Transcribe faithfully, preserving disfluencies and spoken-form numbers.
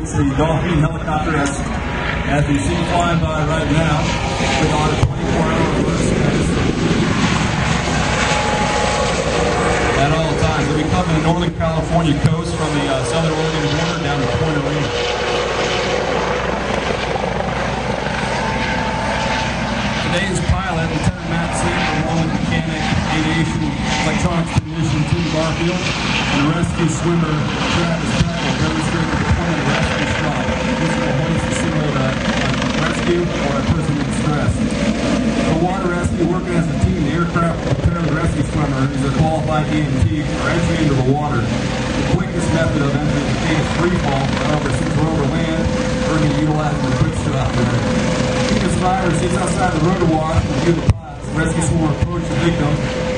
It's the Dolphin helicopter as, as you see flying by right now, with on a twenty-four hour burst service at all times. We'll be covering the Northern California coast from the uh, Southern Oregon border down to Point Arena. Today's pilot, Lieutenant Matt Seaman, along with mechanic, aviation, electronics technician Tim Garfield, and rescue swimmer Travis Chico demonstrate the deployment of rescue strong. This will hoist a symbol of a rescue or a person in distress. For water rescue, working as a team, the aircraft will prepare the rescue swimmer, who is a qualified E M T, for entry into the water. The quickest method of entry is the case free fall. However, since we're over land, we're going to utilize the quick stop method. The survivor sits outside the rotor wash and view the pilots. The rescue swimmer approaches the victim